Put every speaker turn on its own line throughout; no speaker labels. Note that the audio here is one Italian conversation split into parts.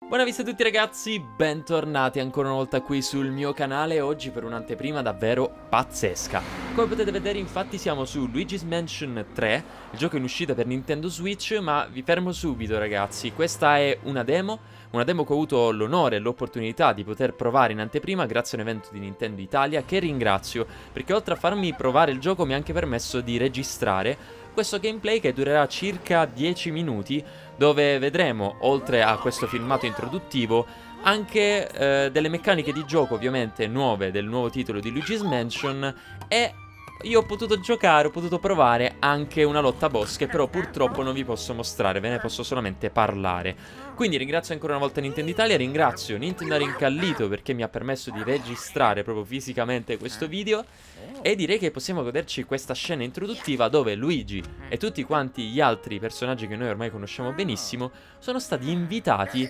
Buona vista a tutti ragazzi, bentornati ancora una volta qui sul mio canale. Oggi per un'anteprima davvero pazzesca. Come potete vedere infatti siamo su Luigi's Mansion 3, il gioco in uscita per Nintendo Switch. Ma vi fermo subito ragazzi, questa è una demo che ho avuto l'onore e l'opportunità di poter provare in anteprima grazie a un evento di Nintendo Italia, che ringrazio perché oltre a farmi provare il gioco mi ha anche permesso di registrare questo gameplay che durerà circa 10 minuti, dove vedremo, oltre a questo filmato introduttivo, anche delle meccaniche di gioco ovviamente nuove del nuovo titolo di Luigi's Mansion. E io ho potuto giocare, ho potuto provare anche una lotta boss che però purtroppo non vi posso mostrare, ve ne posso solamente parlare. Quindi ringrazio ancora una volta Nintendo Italia, ringrazio Nintendo Incallito perché mi ha permesso di registrare proprio fisicamente questo video. E direi che possiamo goderci questa scena introduttiva dove Luigi e tutti quanti gli altri personaggi che noi ormai conosciamo benissimo sono stati invitati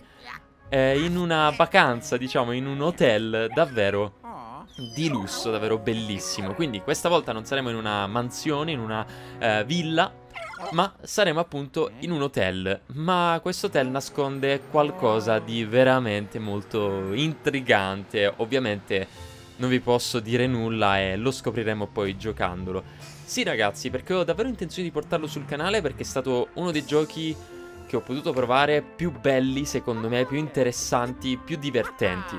in una vacanza, diciamo, in un hotel davvero di lusso, davvero bellissimo. Quindi questa volta non saremo in una mansione, in una villa, ma saremo appunto in un hotel. Ma questo hotel nasconde qualcosa di veramente molto intrigante. Ovviamente non vi posso dire nulla e lo scopriremo poi giocandolo. Sì ragazzi, perché ho davvero intenzione di portarlo sul canale, perché è stato uno dei giochi che ho potuto provare più belli secondo me, più interessanti, più divertenti.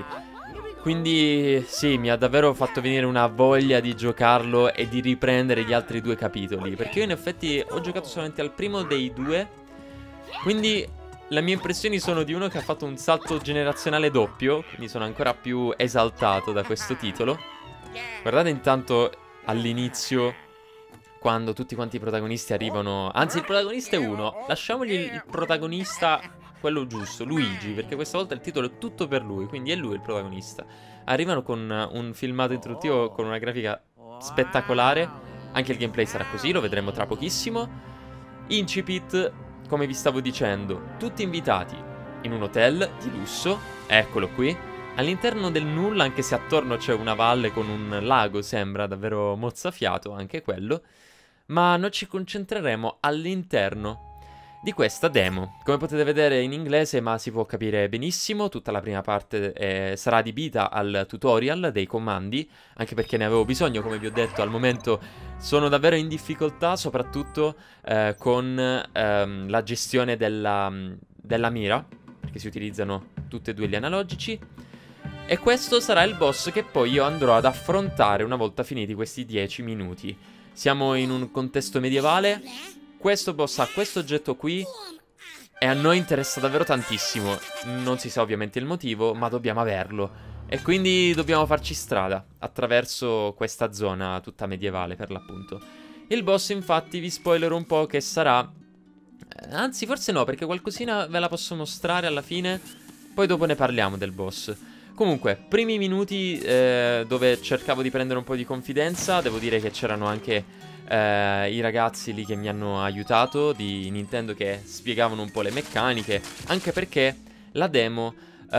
Quindi sì, mi ha davvero fatto venire una voglia di giocarlo e di riprendere gli altri due capitoli, perché io in effetti ho giocato solamente al primo dei due. Quindi le mie impressioni sono di uno che ha fatto un salto generazionale doppio, quindi sono ancora più esaltato da questo titolo. Guardate intanto all'inizio, quando tutti quanti i protagonisti arrivano. Anzi, il protagonista è uno. Lasciamogli il protagonista, quello giusto, Luigi, perché questa volta il titolo è tutto per lui, quindi è lui il protagonista. Arrivano con un filmato introduttivo con una grafica spettacolare. Anche il gameplay sarà così, lo vedremo tra pochissimo. Incipit, come vi stavo dicendo, tutti invitati in un hotel di lusso, eccolo qui, all'interno del nulla, anche se attorno c'è una valle con un lago, sembra davvero mozzafiato anche quello. Ma noi ci concentreremo all'interno di questa demo. Come potete vedere in inglese, ma si può capire benissimo. Tutta la prima parte sarà adibita al tutorial dei comandi, anche perché ne avevo bisogno, come vi ho detto. Al momento sono davvero in difficoltà, soprattutto con la gestione della mira, perché si utilizzano tutti e due gli analogici. E questo sarà il boss che poi io andrò ad affrontare una volta finiti questi 10 minuti. Siamo in un contesto medievale. Questo boss ha questo oggetto qui e a noi interessa davvero tantissimo. Non si sa ovviamente il motivo, ma dobbiamo averlo. E quindi dobbiamo farci strada attraverso questa zona tutta medievale, per l'appunto. Il boss infatti vi spoilerò un po' che sarà... Anzi forse no, perché qualcosina ve la posso mostrare alla fine. Poi dopo ne parliamo del boss. Comunque, primi minuti dove cercavo di prendere un po' di confidenza. Devo dire che c'erano anche i ragazzi lì che mi hanno aiutato di Nintendo, che spiegavano un po' le meccaniche, anche perché la demo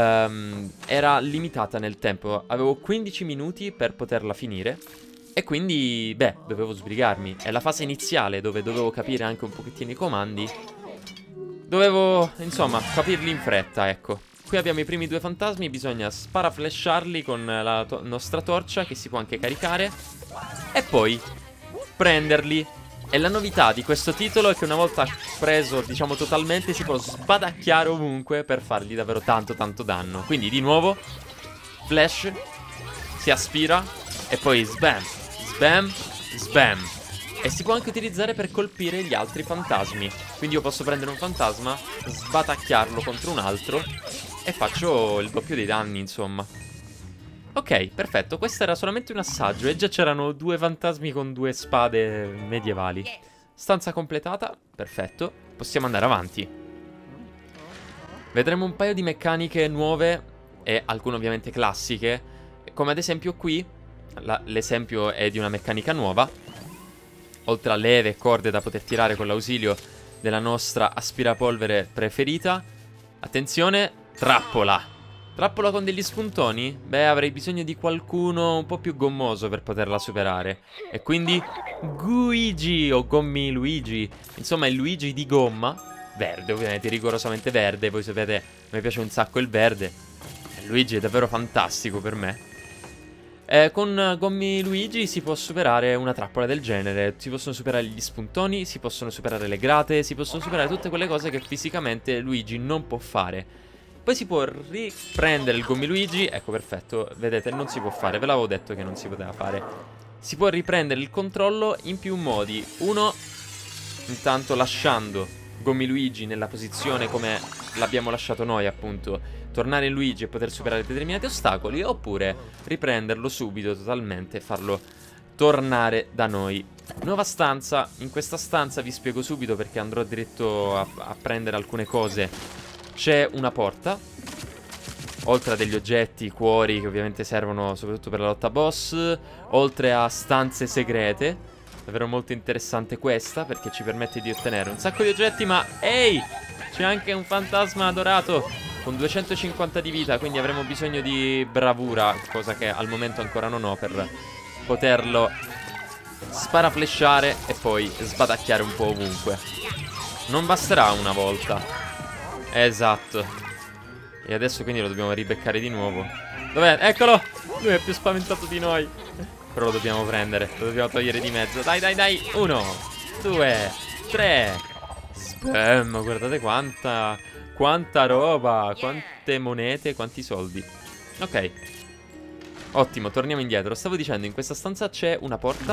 era limitata nel tempo. Avevo 15 minuti per poterla finire e quindi, beh, dovevo sbrigarmi. È la fase iniziale dove dovevo capire anche un pochettino i comandi. Dovevo, insomma, capirli in fretta, ecco. Qui abbiamo i primi due fantasmi, bisogna sparaflasharli con la nostra torcia, che si può anche caricare, e poi prenderli. E la novità di questo titolo è che una volta preso, diciamo, totalmente, si può sbadacchiare ovunque per fargli davvero tanto tanto danno. Quindi di nuovo flash, si aspira e poi sbam, sbam, sbam. E si può anche utilizzare per colpire gli altri fantasmi. Quindi io posso prendere un fantasma, sbatacchiarlo contro un altro e faccio il doppio dei danni, insomma. Ok, perfetto, questo era solamente un assaggio e già c'erano due fantasmi con due spade medievali. Stanza completata, perfetto, possiamo andare avanti. Vedremo un paio di meccaniche nuove e alcune ovviamente classiche, come ad esempio qui, l'esempio è di una meccanica nuova. Oltre a leve e corde da poter tirare con l'ausilio della nostra aspirapolvere preferita. Attenzione, trappola. Trappola con degli spuntoni? Beh, avrei bisogno di qualcuno un po' più gommoso per poterla superare. E quindi Guigi o Gommi Luigi. Insomma, il Luigi di gomma verde, ovviamente, rigorosamente verde. Voi sapete, a me piace un sacco il verde. Luigi è davvero fantastico per me. Con Gommi Luigi si può superare una trappola del genere. Si possono superare gli spuntoni, si possono superare le grate, si possono superare tutte quelle cose che fisicamente Luigi non può fare. Poi si può riprendere il Gommi Luigi. Ecco, perfetto, vedete, non si può fare, ve l'avevo detto che non si poteva fare. Si può riprendere il controllo in più modi. Uno, intanto lasciando Gommi Luigi nella posizione come l'abbiamo lasciato noi, appunto, tornare in Luigi e poter superare determinati ostacoli, oppure riprenderlo subito totalmente e farlo tornare da noi. Nuova stanza. In questa stanza vi spiego subito perché andrò diretto a prendere alcune cose. C'è una porta, oltre a degli oggetti, cuori, che ovviamente servono soprattutto per la lotta boss, oltre a stanze segrete. Davvero molto interessante questa, perché ci permette di ottenere un sacco di oggetti, ma ehi! C'è anche un fantasma dorato con 250 di vita, quindi avremo bisogno di bravura, cosa che al momento ancora non ho, per poterlo sparaflesciare e poi sbatacchiare un po' ovunque. Non basterà una volta. Esatto. E adesso quindi lo dobbiamo ribeccare di nuovo. Dov'è? Eccolo! Lui è più spaventato di noi. Però lo dobbiamo prendere, lo dobbiamo togliere di mezzo. Dai, dai, dai! 1, 2, 3. Spam, guardate quanta roba, quante monete, quanti soldi. Ok. Ottimo, torniamo indietro. Stavo dicendo, in questa stanza c'è una porta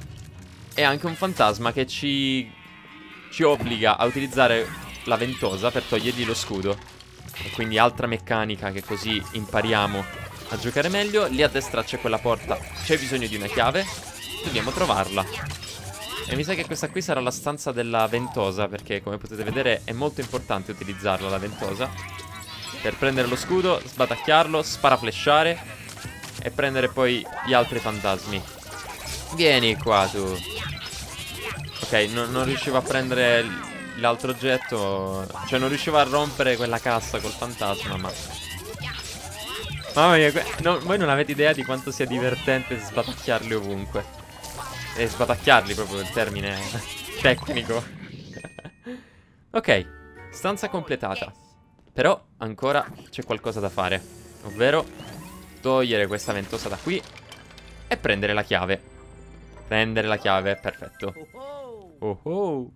e anche un fantasma che ci obbliga a utilizzare la ventosa per togliergli lo scudo. E quindi altra meccanica che così impariamo a giocare meglio. Lì a destra c'è quella porta, c'è bisogno di una chiave, dobbiamo trovarla. E mi sa che questa qui sarà la stanza della ventosa, perché come potete vedere è molto importante utilizzarla la ventosa per prendere lo scudo, sbatacchiarlo, sparaflesciare e prendere poi gli altri fantasmi. Vieni qua tu. Ok, non riuscivo a prendere l'altro oggetto, cioè non riuscivo a rompere quella cassa col fantasma, ma... Mamma mia, voi non avete idea di quanto sia divertente sbatacchiarli ovunque. E sbatacchiarli proprio il termine tecnico. Ok, stanza completata. Però ancora c'è qualcosa da fare, ovvero togliere questa ventosa da qui e prendere la chiave. Prendere la chiave, perfetto. Oh oh.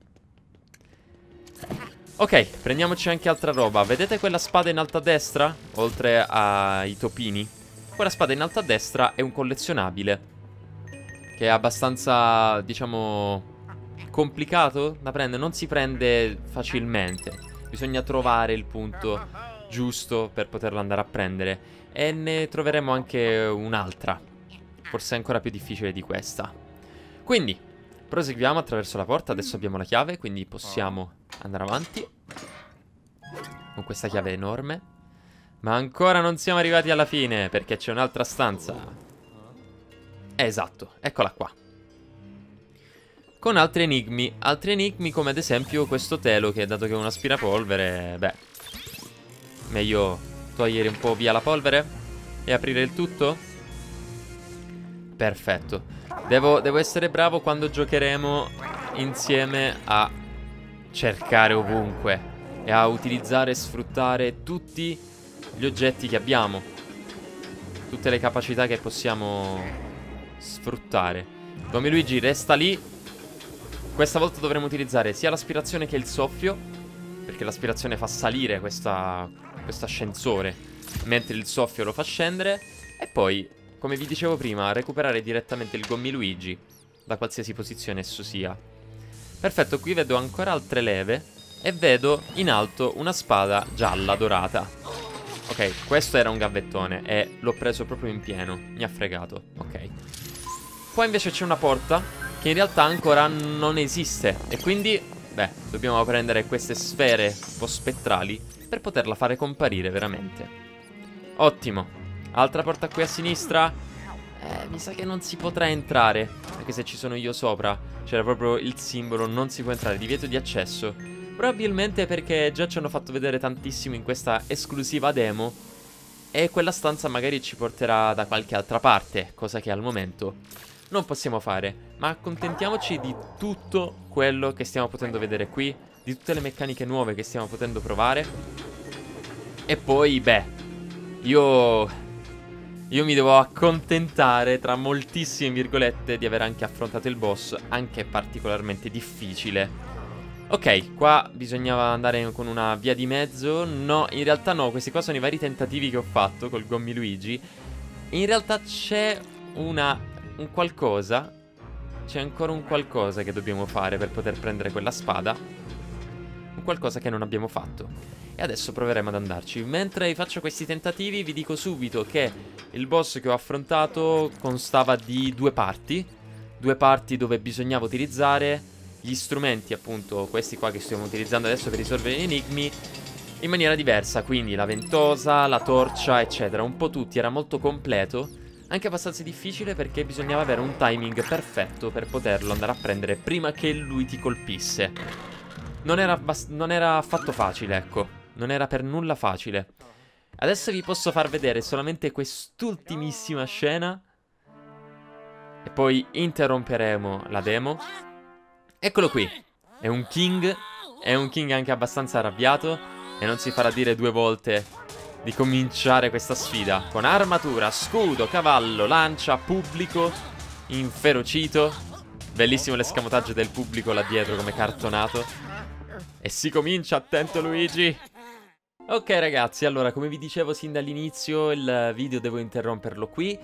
Ok, prendiamoci anche altra roba. Vedete quella spada in alto a destra? Oltre ai topini, quella spada in alto a destra è un collezionabile che è abbastanza, diciamo, complicato da prendere. Non si prende facilmente. Bisogna trovare il punto giusto per poterlo andare a prendere. E ne troveremo anche un'altra, forse ancora più difficile di questa. Quindi proseguiamo attraverso la porta. Adesso abbiamo la chiave, quindi possiamo andare avanti con questa chiave enorme. Ma ancora non siamo arrivati alla fine, perché c'è un'altra stanza. Esatto, eccola qua. Con altri enigmi come ad esempio questo telo, che dato che è un aspirapolvere, beh, meglio togliere un po' via la polvere e aprire il tutto. Perfetto. Devo essere bravo quando giocheremo insieme a cercare ovunque e a utilizzare e sfruttare tutti gli oggetti che abbiamo, tutte le capacità che possiamo sfruttare. Come Luigi resta lì. Questa volta dovremo utilizzare sia l'aspirazione che il soffio, perché l'aspirazione fa salire questo ascensore, mentre il soffio lo fa scendere. E poi, come vi dicevo prima, recuperare direttamente il Gommi Luigi da qualsiasi posizione esso sia. Perfetto, qui vedo ancora altre leve e vedo in alto una spada gialla dorata. Ok, questo era un gavettone e l'ho preso proprio in pieno. Mi ha fregato, ok. Qua invece c'è una porta che in realtà ancora non esiste e quindi, beh, dobbiamo prendere queste sfere un po' spettrali per poterla fare comparire veramente. Ottimo. Altra porta qui a sinistra. Mi sa che non si potrà entrare, anche se ci sono io sopra. C'era proprio il simbolo non si può entrare, divieto di accesso. Probabilmente perché già ci hanno fatto vedere tantissimo in questa esclusiva demo e quella stanza magari ci porterà da qualche altra parte, cosa che al momento non possiamo fare. Ma accontentiamoci di tutto quello che stiamo potendo vedere qui di tutte le meccaniche nuove che stiamo potendo provare. E poi, beh, io mi devo accontentare, tra moltissime virgolette, di aver anche affrontato il boss, anche particolarmente difficile. Ok, qua bisognava andare con una via di mezzo. No, in realtà no, questi qua sono i vari tentativi che ho fatto col Gommi Luigi. In realtà c'è un qualcosa. C'è ancora un qualcosa che dobbiamo fare per poter prendere quella spada. Un qualcosa che non abbiamo fatto. E adesso proveremo ad andarci. Mentre faccio questi tentativi vi dico subito che il boss che ho affrontato constava di due parti. Due parti dove bisognava utilizzare gli strumenti, appunto, questi qua che stiamo utilizzando adesso per risolvere gli enigmi, in maniera diversa. Quindi la ventosa, la torcia, eccetera. Un po' tutti, era molto completo. Anche abbastanza difficile perché bisognava avere un timing perfetto per poterlo andare a prendere prima che lui ti colpisse. Non era affatto facile, ecco. Non era per nulla facile. Adesso vi posso far vedere solamente quest'ultimissima scena e poi interromperemo la demo. Eccolo qui. È un king anche abbastanza arrabbiato e non si farà dire due volte di cominciare questa sfida. Con armatura, scudo, cavallo, lancia, pubblico, inferocito. Bellissimo l'escamotaggio del pubblico là dietro come cartonato. E si comincia, attento Luigi. Ok ragazzi, allora come vi dicevo sin dall'inizio il video devo interromperlo qui.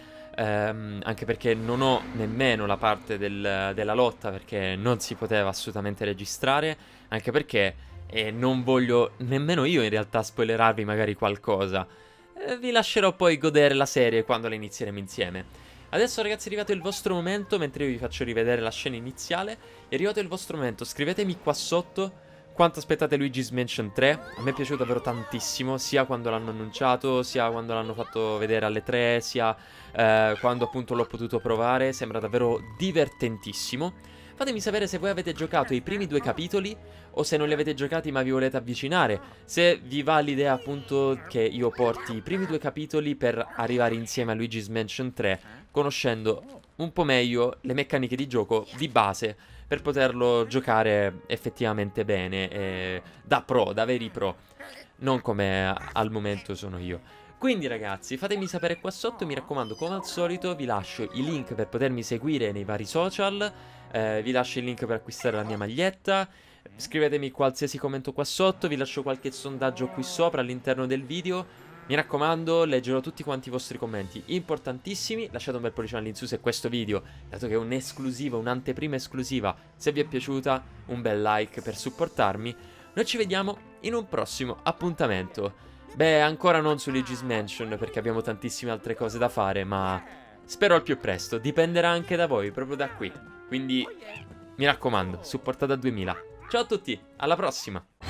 Anche perché non ho nemmeno la parte della lotta, perché non si poteva assolutamente registrare. Anche perché non voglio nemmeno io in realtà spoilerarvi magari qualcosa. Vi lascerò poi godere la serie quando la inizieremo insieme. Adesso ragazzi è arrivato il vostro momento. Mentre io vi faccio rivedere la scena iniziale, è arrivato il vostro momento. Scrivetemi qua sotto quanto aspettate Luigi's Mansion 3. A me è piaciuto davvero tantissimo, sia quando l'hanno annunciato, sia quando l'hanno fatto vedere alle 3, sia quando appunto l'ho potuto provare. Sembra davvero divertentissimo. Fatemi sapere se voi avete giocato i primi due capitoli o se non li avete giocati ma vi volete avvicinare. Se vi va l'idea appunto che io porti i primi due capitoli per arrivare insieme a Luigi's Mansion 3, conoscendo un po' meglio le meccaniche di gioco di base, per poterlo giocare effettivamente bene, da pro, da veri pro, non come al momento sono io. Quindi ragazzi, fatemi sapere qua sotto, mi raccomando, come al solito vi lascio i link per potermi seguire nei vari social, vi lascio il link per acquistare la mia maglietta, scrivetemi qualsiasi commento qua sotto, vi lascio qualche sondaggio qui sopra all'interno del video. Mi raccomando, leggerò tutti quanti i vostri commenti importantissimi. Lasciate un bel pollice all'insù se questo video, dato che è un'esclusiva, un'anteprima esclusiva, se vi è piaciuta, un bel like per supportarmi. Noi ci vediamo in un prossimo appuntamento. Beh, ancora non su Luigi's Mansion perché abbiamo tantissime altre cose da fare, ma spero al più presto. Dipenderà anche da voi, proprio da qui. Quindi mi raccomando, supportate a 2000. Ciao a tutti, alla prossima!